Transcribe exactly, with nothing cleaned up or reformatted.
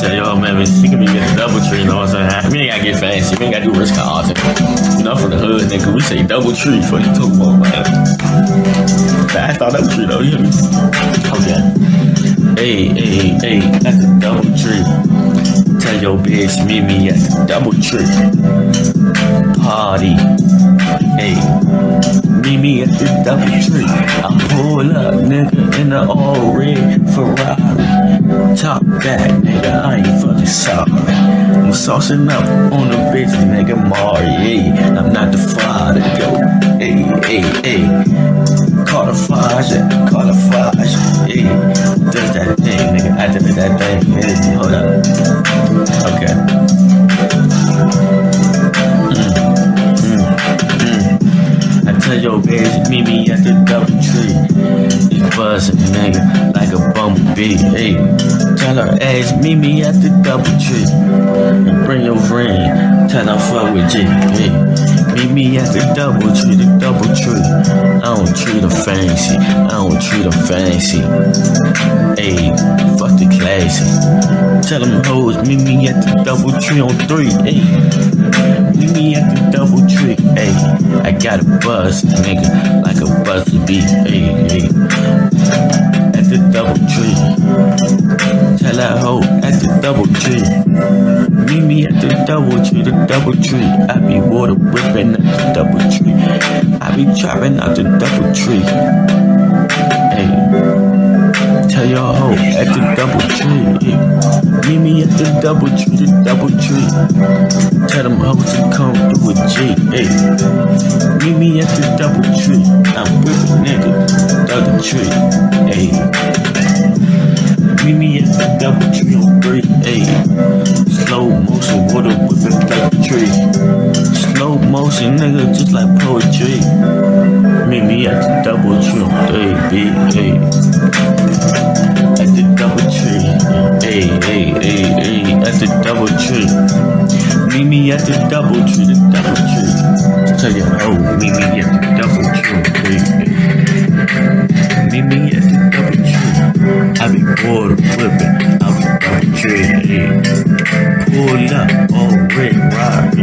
tell your old man, she can be getting Doubletree, you know what I'm saying? We ain't gotta get fancy, we ain't gotta do risk cards. You know, from the hood, nigga, we say Doubletree for the two more, man. I thought Doubletree, though, you hear me? Okay. Hey, hey, hey, that's the Doubletree. Tell your bitch, meet me at the Doubletree party. Hey, meet me at the Doubletree. I pull up, nigga, in the all red Ferrari. Top back, nigga, I ain't fucking sorry. I'm saucing up on the bitches, nigga, Mari. Hey, I'm not the father, go. Hey, hey, hey. Call the flash, call the flash. Hey, does that thing, nigga. I did that thing. Hey, hold up. Okay. Mm, mm, mm. I tell your bitch, meet me at the Doubletree. It's buzzing, nigga, like a bumblebee. Hey, tell her ass, meet me at the Doubletree. And bring your friend, tell her fuck with G. Hey, meet me at the Doubletree, the Doubletree. I don't treat her fancy, I don't treat her fancy. Hey, fuck the classy. Tell them hoes, meet me at the Doubletree on three. Hey, meet me at the Doubletree. Hey, I got a buzz, nigga, like a buzzer beat. Hey, hey, at the Doubletree. Tell that hoe at the Doubletree. Meet me at the Doubletree, the Doubletree. I be water whipping at the Doubletree. I be trapping out the Doubletree. Hey, tell your hoe at the Doubletree. Hey, meet me at the Doubletree, the Doubletree. Tell them hoes to come through with G. Hey, meet me at the Doubletree. I'm whipping, nigga, Doubletree. Hey, meet me at the Doubletree on three. Hey, slow motion, water whipping like a tree. Slow motion, nigga, just like poetry. Meet me at the Doubletree on three, B. Hey, at the Doubletree. Hey, hey, hey, hey, at the Doubletree. Meet me at the Doubletree, the Doubletree. Tell you, oh, meet me at the Doubletree on three. Hey, meet me at the Doubletree. I be water whipping out the Doubletree. Hey, pull up, all red, rock.